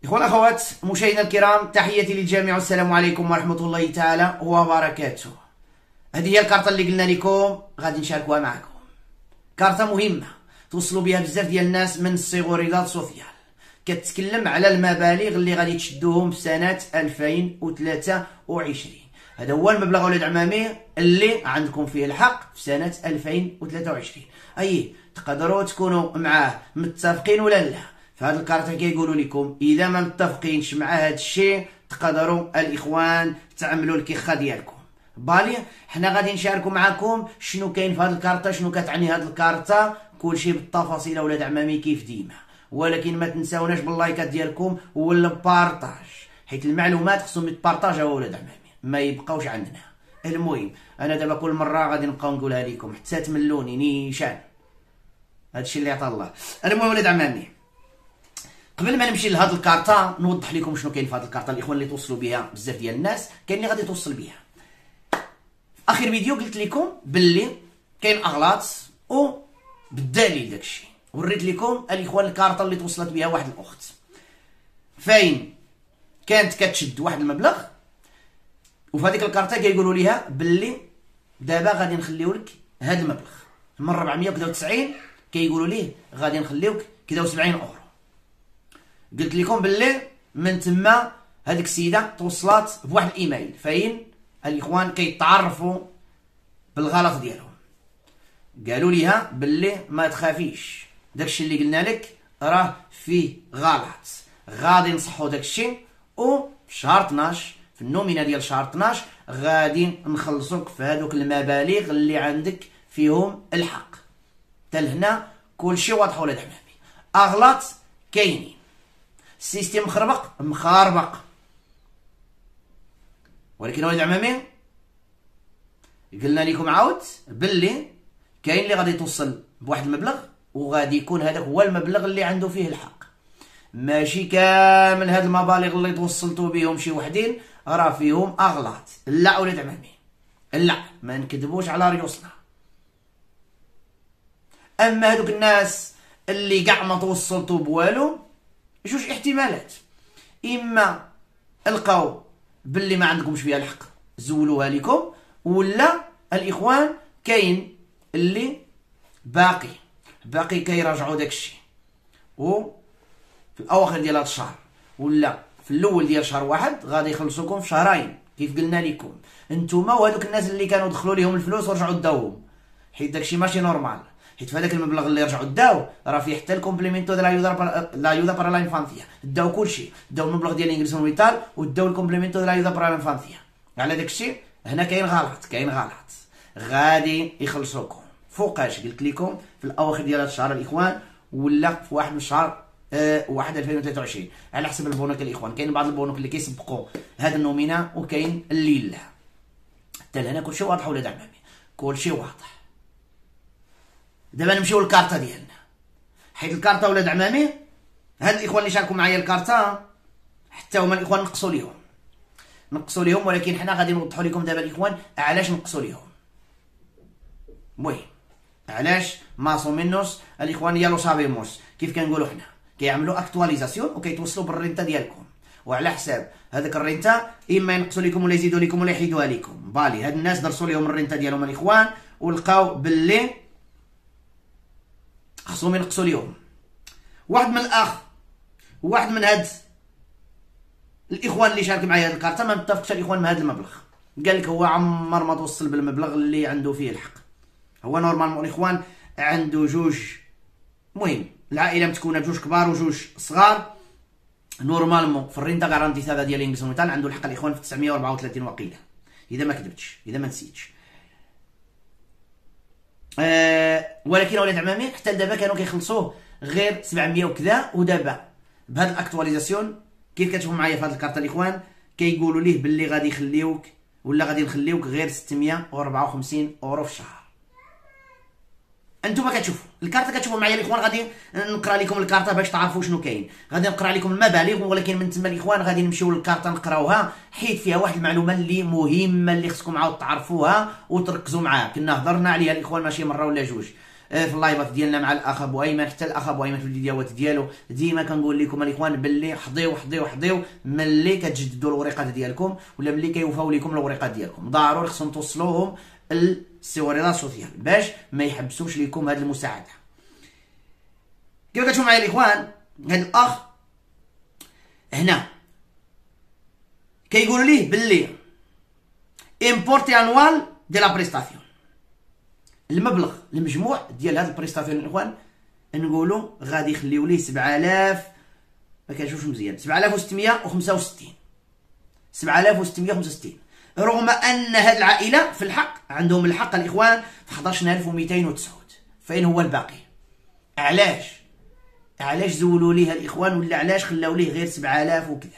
إخوان أخوات مشاهدينا الكرام، تحياتي للجميع والسلام عليكم ورحمة الله تعالى وبركاته. هذه هي الكارطة اللي قلنا لكم غادي نشاركوها معكم. كارطة مهمة توصلوا بها بزاف ديال الناس من السيغوريداد سوسيال، كتكلم على المبالغ اللي غادي تشدوهم في سنة 2023. هذا هو المبلغ ولاد عمامي اللي عندكم فيه الحق في سنة 2023. أي تقدروا تكونوا معاه متفقين ولا لا؟ فهاد الكارطة كيقولوا لكم إذا ما متفقينش مع هاد الشيء تقدروا الإخوان تعملوا الكيخة ديالكم. بالي حنا غادي نشاركوا معكم شنو كاين في هاد الكارطة، شنو كتعني هاد الكارطة، كلشي بالتفاصيل ولاد عمامي كيف ديما. ولكن ما تنساوناش باللايكات ديالكم والبارطاج، حيت المعلومات خصهم يتبارطاجاو ولاد عمامي، ما يبقاوش عندنا. المهم انا دابا كل مره غادي نبقاو نقولها لكم حتى تملوني نيشان، هادشي اللي عطا الله. المهم ولاد عمامي، قبل ما نمشي لهاد الكارطه نوضح لكم شنو كاين في هاد الكارطه الاخوان اللي توصلوا بها بزاف ديال الناس، كاين اللي غادي توصل بها. في اخر فيديو قلت لكم باللي كاين اغلاط وبالدليل داكشي، وريت لكم الاخوان الكارطه اللي توصلت بها واحد الاخت فاين كانت كتشد واحد المبلغ، وفي هذيك الكارطه كيقولوا ليها باللي دابا غادي نخليو لك هذا المبلغ من 490 كيقولوا ليه غادي نخليوك كذا 70 اورو. قلت لكم باللي من تما هذيك السيده توصلات بواحد الايميل فاين الاخوان كيتعرفوا بالغلط ديالهم، قالوا ليها باللي ما تخافيش داكشي اللي قلنا لك راه فيه غلط، غادي نصحوا داكشي، وفي شهر 12 في النومينا ديال شهر 12 غادي نخلصوك في هذوك المبالغ اللي عندك فيهم الحق. حتى لهنا كلشي واضح ولاد عمامي. اغلاط كاينين، السيستم مخربق، ولكن ولاد عمامي قلنا لكم عاود باللي كاين اللي غادي توصل بواحد المبلغ وغادي يكون هذاك هو المبلغ اللي عنده فيه الحق. ماشي كامل هاد المبالغ اللي توصلتوا بهم شي وحدين راه فيهم اغلاط، لا ولاد عمامي لا، ما نكذبوش على ريوسنا. اما هادوك الناس اللي كاع ما توصلتوا بوالو، جوج احتمالات: اما لقاو باللي ما عندكمش فيها الحق زولوها لكم، ولا الاخوان كاين اللي باقي كيراجعوا داكشي، و في الاواخر ديال هذا الشهر ولا في الاول ديال شهر واحد غادي يخلصوكم في شهرين كيف قلنا لكم انتوما وهذوك الناس اللي كانوا دخلوا لهم الفلوس ورجعوا داوهم، حيت داكشي ماشي نورمال. حيت في هذاك المبلغ اللي رجعوا داو راه فيه حتى الكومبليمنتو لا ايودا بارا لا انفانتيا، داو كلشي، داو المبلغ ديال الانجليز ويتال وداو الكومبليمنتو لا ايودا بارا لا انفانتيا. على داكشي هنا كاين غلط، غادي يخلصوكم. فوقاش قلت لكم في الاواخر ديال هذا الشهر الاخوان، ولا في واحد من شهر 1 2023 على حسب البنوك الاخوان. كاين بعض البنوك اللي كيسبقوا هذا النومينا وكاين اللي لا. حتى لهنا كلشي واضح ولاد عمامي، كلشي واضح. دابا نمشيو للكارطه ديالنا، حيت الكارطه ولاد عمامي هاد الاخوان اللي شاركوا معايا الكارطه حتى هما الاخوان نقصوا ليهم، ولكن حنا غادي نوضحوا لكم دابا الاخوان علاش نقصوا ليهم. المهم علاش ماسو مينوس الاخوان يالو سابيموس كيف كنقولوا حنا كيعملوا اكطواليزاسيون وكيتوصلوا بالرينتا ديالكم، وعلى حساب هذاك الرينتا اما ينقصوا لكم ولا يزيدوا لكم ولا يحيدوها لكم. بالي هاد الناس درسوا لهم الرينتا ديالهم الاخوان ولقاو باللي خصهم ينقصوا ليهم. واحد من هاد الاخوان اللي شارك معايا هاد الكارطه ما متفقش الاخوان مع هاد المبلغ، قال لك هو عمر ما توصل بالمبلغ اللي عنده فيه الحق. هو نورمالمون الاخوان عنده جوج، مهم العائله متكونه بجوج كبار وجوج صغار، نورمالمون في الرينتا غارانتي هذا ديال الانجليز ميتال عنده الحق الاخوان في 934 وقيله، اذا ما كذبتش اذا ما نسيتش. ولكن ولاد عمامي حتى لدابا كانوا كيخلصوه غير 700 وكذا، ودابا بهاد الاكطواليزاسيون كيف كتشوفوا معايا في هاد الكارطه الاخوان كيقولوا ليه باللي غادي يخليوك ولا غادي نخليوك غير 654 اورو في الشهر. انتم كتشوفوا الكارطه كتشوفوا معايا الاخوان، غادي نقرا لكم الكارطه باش تعرفوا شنو كاين، غادي نقرا لكم المبالغ، ولكن من تما الاخوان غادي نمشيو للكارطه نقراوها، حيت فيها واحد المعلومه اللي مهمه اللي خصكم عاود تعرفوها وتركزوا معاها. كنا هضرنا عليها الاخوان ماشي مره ولا جوج. في اللايفات ديالنا مع الاخ ابو ايمن، حتى الاخ ابو ايمن في الفيديوهات ديالو ديما كنقول لكم الاخوان باللي حضيو حضيو حضيو ملي كتجددوا الوريقات ديالكم ولا ملي كيوفاو لكم الوريقات ديالكم، ضروري خصهم توصلوهم للسيغوريتي سوسيال باش ما يحبسوش لكم هذه المساعده. كيف كتشوفوا معايا الاخوان، هذا الاخ هنا كيقولوا ليه باللي امبورتي انوال دي لا بريستاسيون، المبلغ المجموع ديال هاد البريستاسيون الاخوان نقولوا غادي يخليو ليه 7000 ما كنشوفش مزيان 7665 رغم ان هاد العائله في الحق عندهم الحق الاخوان في 11209. فين هو الباقي؟ علاش زولوا ليها الاخوان ولا علاش خلاو ليه غير 7000 وكذا؟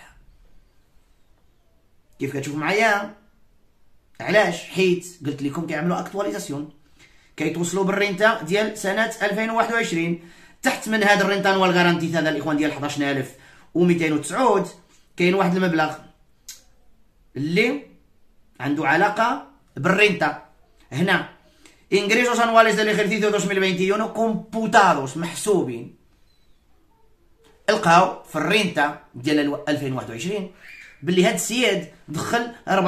كيف كتشوف معايا؟ علاش؟ حيت قلت لكم كيعملوا اكطواليزاسيون، كيتوصلوا بالرينتا ديال سنه 2021 تحت من هذا الرينتا نوال غارانتي هذا الاخوان ديال 11209 كاين واحد المبلغ اللي عنده علاقه بالرينتا. هنا ingresos anuales del ejercicio 2021 computados محسوبين، لقاو في الرينتا ديال 2021 باللي هاد السيد دخل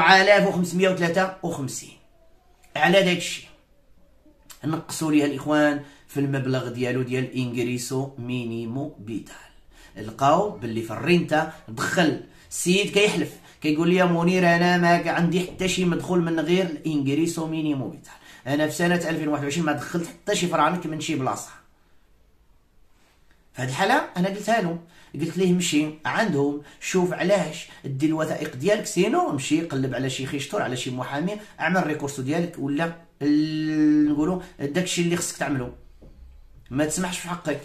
4553. على داك الشيء نقصوا ليها الاخوان في المبلغ ديالو ديال انغريسو مينيمو فيتال. لقاو باللي في الرينتا دخل السيد كيحلف كيقول لي يا منير انا ما عندي حتى شي مدخول من غير الانغريسو مينيمو فيتال، انا في سنه 2021 ما دخلت حتى شي فرانك من شي بلاصه. في هذه الحاله انا قلتها له، قلت ليه مشي عندهم شوف علاش دير الوثائق ديالك، سينو مشي قلب على شي خيشتور على شي محامي اعمل ريكورسو ديالك ولا نقولوا داكشي اللي خصك تعملو، ما تسمحش في حقك.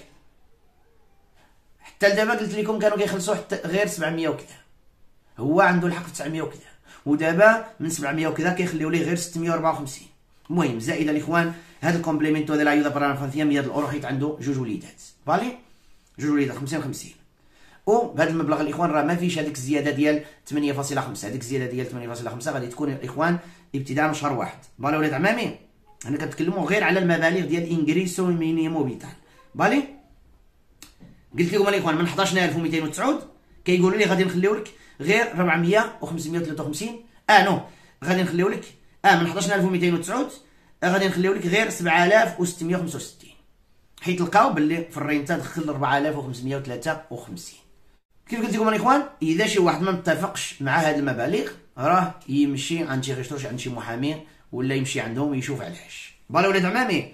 حتى لدابا قلت لكم كانوا كيخلصوا حتى غير 700 وكذا، هو عنده الحق في 900 وكذا، ودابا من 700 وكذا كيخليو ليه غير 654. المهم زائد الاخوان هذا الكومبليمنتو ديال الايودا برانفانسيا 100 الاورو حيت عنده جوج وليدات، فالي جوج وليدات 50 وبهذا المبلغ الاخوان راه ما فيش هذيك الزياده ديال 8.5. هذيك الزياده ديال 8.5 غادي تكون الاخوان ابتداء من شهر واحد. بالي ولاد عمامي انا كنتكلموا غير على المبالغ ديال انغريسو مينيمو فيتال. بالي قلت لكم الاخوان من 11209 كيقولوا لي غادي نخليو لك غير 400 و 553. نو غادي نخليو لك من 11209 غادي نخليو لك غير 7665 حيت لقاو باللي في الرينتا دخل 4553. كيف قلت لكم الاخوان اذا شي واحد ما متفقش مع هذه المبالغ راه يمشي عند شي غيشتور عند شي محامي ولا يمشي عندهم يشوف علاش. بالي ولاد عمامي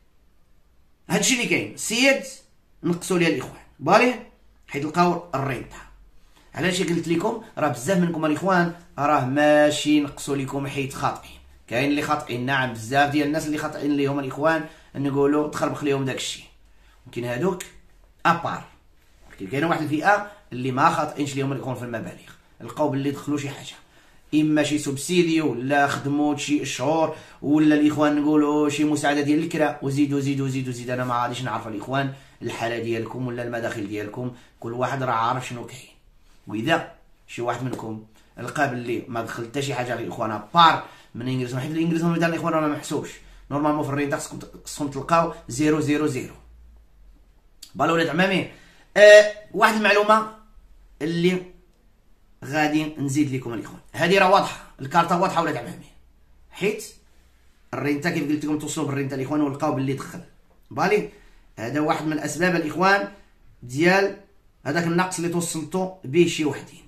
هادشي اللي كاين، السيد نقصوا ليه الاخوان بالي حيت لقاو الرينتا. علاش قلت لكم راه بزاف منكم الاخوان راه ماشي نقصوا لكم حيت خاطئين، كاين اللي خاطئين نعم، بزاف ديال الناس اللي خاطئين ليهم الاخوان نقولوا تخربق ليهم داك الشيء، ممكن هادوك ابار. كاينه واحد الفئه اللي ما خاطئينش ليهم الاخوان في المبالغ، لقاو باللي دخلوا شي حاجه اما شي سوبسيديو ولا خدموا شي شهور ولا الاخوان نقولوا شي مساعده ديال الكرا وزيدوا زيدوا زيدوا زيد. انا ما غاديش نعرف الاخوان الحاله ديالكم ولا المداخل ديالكم، كل واحد راه عارف شنو كاين. واذا شي واحد منكم لقى باللي ما دخل حتى شي حاجه الاخوان بار من انجليز، حيت الانجليز هما دار الاخوان راه ما محسوبش نورمالمون في الرينتا خصكم تلقاو 000. بالو ولاد عمامي واحد المعلومه اللي غادي نزيد لكم الاخوان، هذه راه واضحه، الكارطه واضحه ولاد عمامي، حيت الرينتا كيف قلت لكم توصلوا بالرينتا الاخوان ولقاو باللي دخل. بالي هذا واحد من الاسباب الاخوان ديال هذاك النقص اللي توصلتوا به شي وحدين.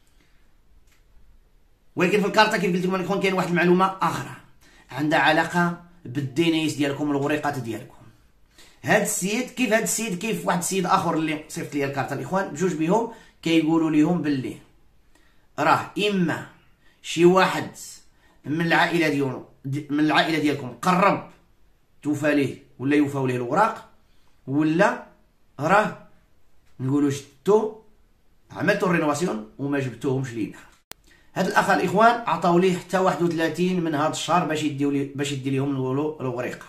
ولكن في الكارطه كيف قلت لكم الاخوان كاين واحد المعلومه اخرى عندها علاقه بالدينيس ديالكم الوريقات ديالكم. هاد السيد كيف واحد السيد اخر اللي صيفط لي الكارطه الاخوان بجوج بهم كيقولوا لهم باللي راه اما شي واحد من العائله ديالكم قرب توفى ليه ولا يوفاو ليه الوراق، ولا راه نقولوا جبتو عملتوا الرينواسيون وما جبتوهمش لينا. هاد الاخ الاخوان عطاو ليه حتى 31 من هاد الشهر باش يدي لهم نقولوا الوريقات،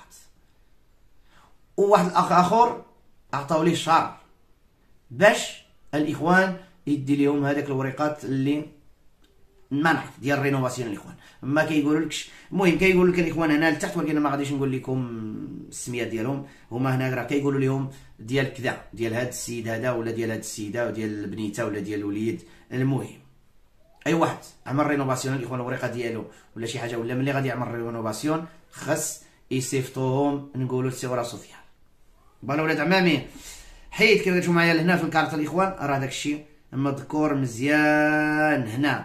وواحد الاخ اخر عطاو ليه شهر باش الاخوان يدي لهم هذاك الوريقات اللي منعت ديال رينوفاسيون الاخوان. ما كيقولولكش. المهم كيقول لك الاخوان هنا لتحت، ولكن ما غاديش نقول لكم السميات ديالهم. هما هنا راه كيقولوا لهم ديال كذا، ديال هذا السيد هذا ولا ديال هذه السيده وديال البنيته ولا ديال الوليد. المهم اي واحد عمل رينوفاسيون الاخوان الورقه ديالو ولا شي حاجه، ولا ملي غادي يعمل رينوفاسيون خاص يصيفطوهم نقولوا للسيغورا سوسيال. فوالا ولاد عمامي، حيت كيف كتشوفوا معايا لهنا في الكارت الاخوان راه داكشي مذكور مزيان هنا.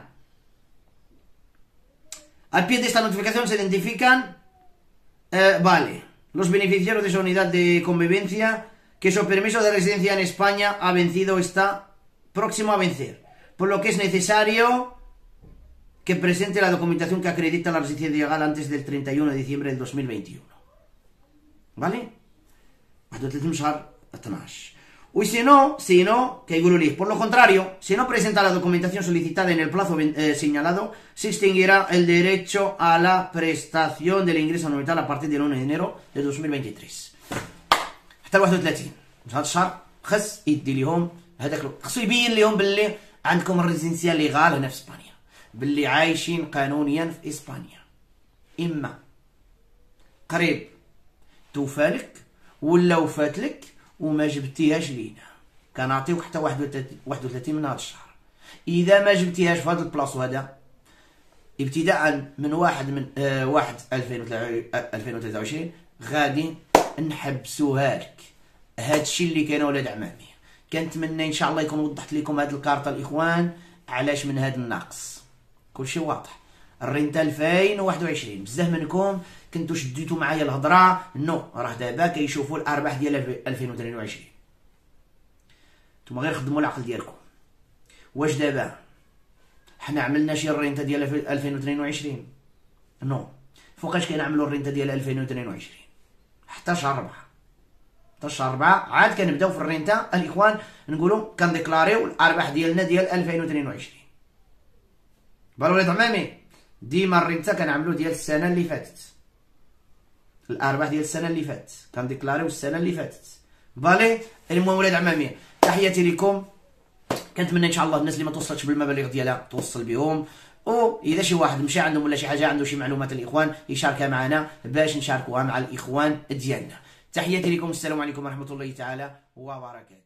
Al pie de esta notificación se identifican vale, los beneficiarios de esa unidad de convivencia que su permiso de residencia en España ha vencido o está próximo a vencer, por lo que es necesario que presente la documentación que acredita la residencia legal antes del 31 de diciembre del 2021. ¿Vale? 31 شهر 12. Y si no, que por lo contrario, si no presenta la documentación solicitada en el plazo señalado, se extinguirá el derecho a la prestación del ingreso anual a partir del 1 de enero de 2023. حتى ال 31 هذا الشهر خص يدي لهم هذاك، خصو يبين لهم باللي عندكم الريزيدنسيا ليغال هنا في اسبانيا، باللي عايشين قانونيا في اسبانيا. اما قريب توفالك ولا وفاتلك وما جبتيهاش لينا، كنعطيوك حتى 31 من هذا الشهر. اذا ما جبتيهاش في هذا البلاصو هذا ابتداء من 1 2023 غادي نحبسوها لك. هادشي اللي كان ولاد عمامي. كنتمنى ان شاء الله يكون وضحت لكم هاد الكارطه الاخوان علاش من هاد الناقص. كلشي واضح. الرنت 2021 بزاف منكم كنتو شديتو معايا الهضره، راه دابا كيشوفوا الارباح ديال 2022. نتوما غير خدموا العقل ديالكم. واش دابا حنا عملنا شي الرنت ديال 2022؟ فوقاش كنعملوا الرنت ديال 2022؟ حتى شهر 4 عاد كنبداو في الرنتا الاخوان نقولوا كنديكلاريو الارباح ديالنا ديال 2022. ولاد عمامي ديما الرنتا كنعملو ديال السنه اللي فاتت، الارباح ديال السنه اللي فاتت كنديكلاريو السنه اللي فاتت. فالي المهم ولاد عمامي، تحياتي لكم. كنتمنى ان شاء الله الناس اللي ما توصلتش بالمبالغ ديالها توصل بهم، واذا شي واحد مشى عندهم ولا شي حاجه عنده شي معلومات الاخوان يشاركها معنا باش نشاركوها مع الاخوان ديالنا. تحياتي لكم، السلام عليكم ورحمه الله تعالى وبركاته.